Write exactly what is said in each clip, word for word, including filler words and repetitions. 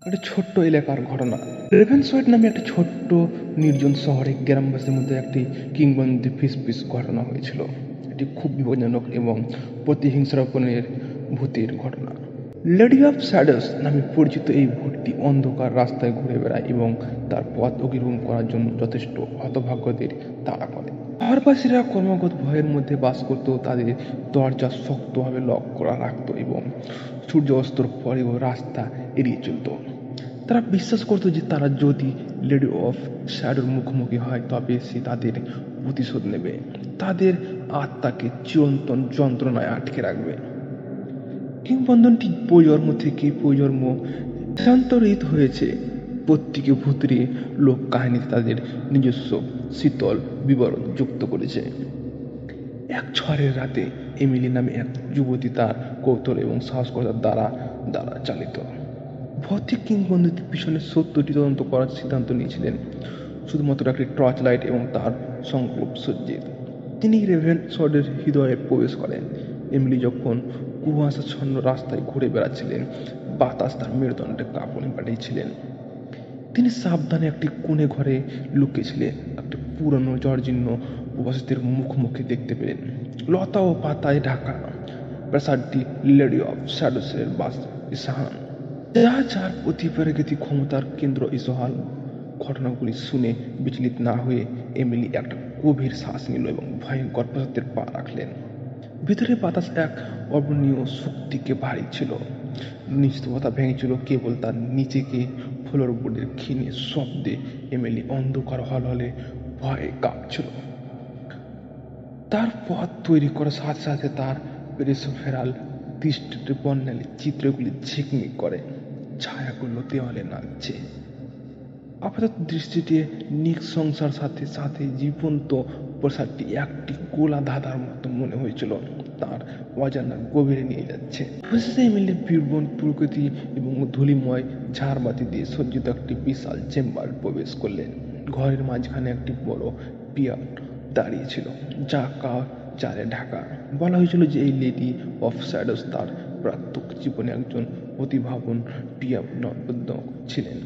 একটা ছোট্ট এলাকার ঘটনা। রেভেনসোয়েট নামে একটা ছোট্ট নির্জন শহরে গ্রামবাসীর মধ্যে একটি কিংবদন্তি ফিসফিস ঘটনা হয়েছিল। এটি খুব বিপজ্জনক এবং প্রতিহিংসাপনের ভূতের ঘটনা। লেডি অফ শ্যাডোস নামে পরিচিত এই ভূতটি অন্ধকার রাস্তায় ঘুরে বেড়ায় এবং তার পথ অতিক্রম করার জন্য যথেষ্ট হতভাগ্যদের তাড়া করে। শহরবাসীরা ক্রমাগত ভয়ের মধ্যে বাস করত, তাদের দরজা শক্তভাবে লক করা রাখত এবং সূর্য অস্তর পরেও রাস্তা এড়িয়ে চলত। তারা বিশ্বাস করত যে তারা যদি লেডি অফ শ্যাডোর মুখোমুখি হয় তবে সে তাদের প্রতিশোধ নেবে, তাদের আত্মাকে চিরন্তন যন্ত্রণায় আটকে রাখবে। কিংবদন্তি প্রজন্ম থেকে প্রজন্ম স্থানান্তরিত হয়েছে। প্রত্যেকে ভূতের লোক কাহিনীতে তাদের নিজস্ব শীতল বিবরণ যুক্ত করেছে। এক ঝড়ের রাতে এমিলি নামে এক যুবতী তার কৌতূহল এবং সাহসিকতার দ্বারা দ্বারা চালিত ভৌতিক কিংবদন্তির পিছনে সত্যটি তদন্ত করার সিদ্ধান্ত নিয়েছিলেন। শুধুমাত্র একটি টর্চ লাইট এবং তার সংকল্প সজ্জিত তিনি রেভেনসোয়েটের হৃদয়ে প্রবেশ করেন। এমিলি যখন কুয়াশাচ্ছন্ন রাস্তায় ঘুরে বেড়াচ্ছিলেন, বাতাস তার মেরুদণ্ডে কাঁপুনি পাঠিয়েছিলেন। তিনি সাবধানে একটি কোণে ঘরে লুকিয়েছিলেন। একটি পুরনো জর্জীর্ণ উপস্থিতির মুখোমুখি দেখতে পেলেন। লতা ও পাতায় ঢাকা প্রাসাদটি লেডি অফ শ্যাডোসের বাস ইসাহান, যা যার প্রতিপ্রাকৃতিক ক্ষমতার কেন্দ্র। ইসহাল ঘটনাগুলি শুনে বিচলিত না হয়ে এমিলি একটা গভীর শ্বাস নিল এবং ভয়ঙ্কর প্রাসাদের পা রাখলেন। ভিতরে বাতাস এক অবর্ণীয় শক্তিকে ভারী ছিল। নিস্তব্ধতা ভেঙেছিল কেবল তার নিচেকে ফ্লোরবোর্ডের ক্ষীণ শব্দে। এমিলি অন্ধকার হলহলে ভয়ে কাঁপছিল। তার পথ তৈরি করার সাথে সাথে তার পেরিসোফেরাল দৃষ্টিতে বর্ণালী চিত্রগুলি ঝিকমিক করে, ছায়াগুলো দেওয়ালে নাচছে। আপাতত দৃষ্টিতে নিঃসংসার সাথে সাথে জীবন্ত প্রাসাদটি একটি গোলা ধাঁধার মতো মনে হয়েছিল, তার অজানা গভীরে নিয়ে যাচ্ছে। অবশেষে এমিলি বীরবন প্রকৃতি এবং ধূলিময় ঝাড়বাতি দিয়ে সজ্জিত একটি বিশাল চেম্বার প্রবেশ করলেন। ঘরের মাঝখানে একটি বড় পিয়ার দাঁড়িয়ে ছিল, যা কাঠ জালে ঢাকা। বলা হয়েছিল যে এই লেডি অফ শ্যাডোস তার প্রাত্যহিক জীবনে একজন প্রতিভাবান পিয়ানোবাদক ছিলেন।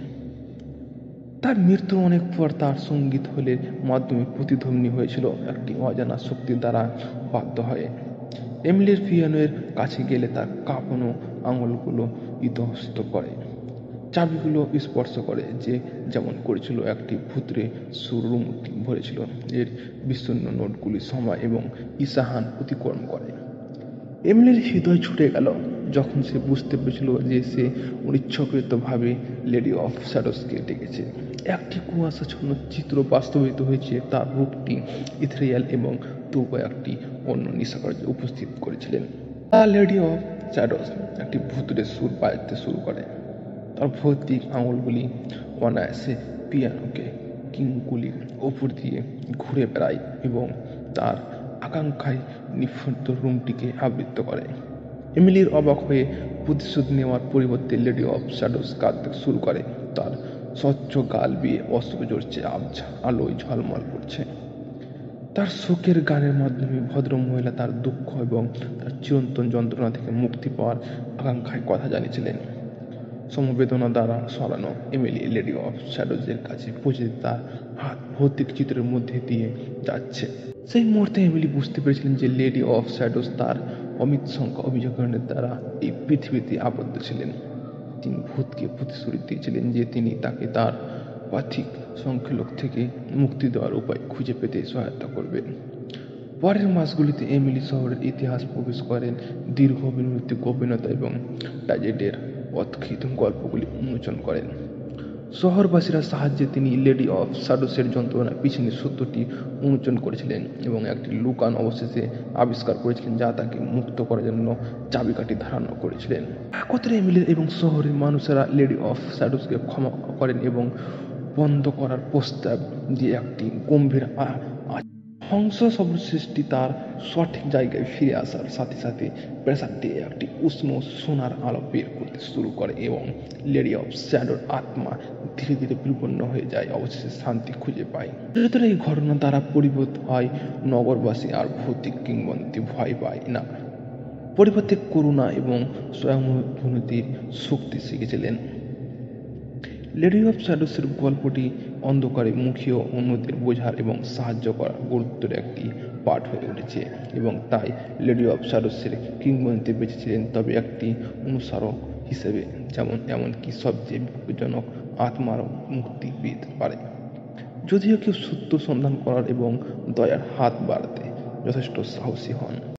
তার মৃত্যুর অনেক পর তার সঙ্গীত হলের মাধ্যমে প্রতিধ্বনি হয়েছিল একটি অজানা শক্তির দ্বারা বাধ্য হয়ে। এমিলির পিয়ানোর কাছে গেলে তার কাঁপানো আঙুলগুলো ইতস্তত করে, চাবিগুলো স্পর্শ করে, যে যেমন করেছিল একটি ভূতরে সুরুম ভরেছিল। এর বিচ্ছিন্ন নোটগুলি সময় এবং ইসাহান অতিক্রম করে। এমিলির হৃদয় ছুটে গেল যখন সে বুঝতে পেরেছিল যে সে অনিচ্ছাকৃতভাবে লেডি অফ শ্যাডোসকে ডেকেছে। একটি কুয়াশাচ্ছন্ন চিত্র বাস্তবায়িত হয়েছে। তার রূপটি ইথেরিয়াল এবং তবু একটি অন্য নিশাকার্য উপস্থিত করেছিলেন। তা লেডি অফ শ্যাডোস একটি ভূতুরে সুর বাজাতে শুরু করে। তার ভৌতিক আঙুলগুলি অনায়াসে পিয়ানোকে কিংগুলির ওপর দিয়ে ঘুরে বেড়ায় এবং তার আকাঙ্ক্ষায় নিঃশব্দ রুমটিকে আবৃত করে। এমিলির অবাক হয়ে প্রতিশোধ নেওয়ার পরিবর্তে লেডি অফ শ্যাডোস কাঁদতে শুরু করে। তার স্বচ্ছ গাল বেয়ে অশ্রু ঝরছে, আবছা আলোয় ঝলমল করছে। তার শোকের গানের মাধ্যমে ভদ্রমহিলা তার দুঃখ এবং তার চিরন্তন যন্ত্রণা থেকে মুক্তি পাওয়ার আকাঙ্ক্ষায় কথা জানিয়েছিলেন। সমবেদনা দ্বারা সরানো এমিলি লেডি অফ শ্যাডোজের কাছে পৌঁছে তার হাত ভৌতিক চিত্রের মধ্যে দিয়ে যাচ্ছে। সেই মুহূর্তে এমিলি বুঝতে পেরেছিলেন যে লেডি অফ শ্যাডোজ তার অমিত সংখ্যা অভিযোগের দ্বারা এই পৃথিবীতে আবদ্ধ ছিলেন। তিনি ভূতকে প্রতিশ্রুতি দিয়েছিলেন যে তিনি তাকে তার পাথিক সংখ্যালোক থেকে মুক্তি দেওয়ার উপায় খুঁজে পেতে সহায়তা করবেন। পরের মাসগুলিতে এমিলি শহরের ইতিহাস প্রবেশ করেন, দীর্ঘ বিনতি গোপনীয়তা এবং ট্র্যাজেডির অদ্ভুত গল্পগুলি উন্মোচন করেন। শহরবাসীরা সাহায্যে তিনি লেডি অফ শ্যাডোসের যন্ত্রণার পিছনে সত্যটি উন্মোচন করেছিলেন এবং একটি লুকান অবশেষে আবিষ্কার করেছিলেন, যা তাকে মুক্ত করার জন্য চাবিকাঠি ধারণা করেছিলেন। একত্রে এমিলি এবং শহরের মানুষেরা লেডি অফ শ্যাডোসকে ক্ষমা করেন এবং বন্ধ করার প্রস্তাব দিয়ে একটি গম্ভীর ধ্বংস সৃষ্টি তার সঠিক জায়গায় ফিরে আসার সাথে সাথে প্রাসাদটি একটি উষ্ণ সোনার আলো বের করতে শুরু করে এবং লেডি অফ শ্যাডোর আত্মা ধীরে ধীরে বিপন্ন হয়ে যায়, অবশেষে শান্তি খুঁজে পায়। ভেতরে এই ঘটনা দ্বারা পরিবর্তিত হয় নগরবাসী আর ভৌতিক কিংবদন্তি ভয় পায় না, পরিবর্তে করুণা এবং স্বয়ংভূতির শক্তি শিখেছিলেন। লেডি অফ শ্যাডোসের গল্পটি অন্ধকারে মুখীয় অন্যদের বোঝার এবং সাহায্য করার গুরুত্বের একটি পাঠ হয়ে উঠেছে, এবং তাই লেডি অফ শ্যাডোসের কিংবদন্তি বেঁচেছিলেন তবে একটি অনুসারক হিসেবে, যেমন এমনকি সবচেয়ে বিপজ্জনক আত্মারও মুক্তি পেতে পারে যদিও কেউ সত্য সন্ধান করার এবং দয়ার হাত বাড়াতে যথেষ্ট সাহসী হন।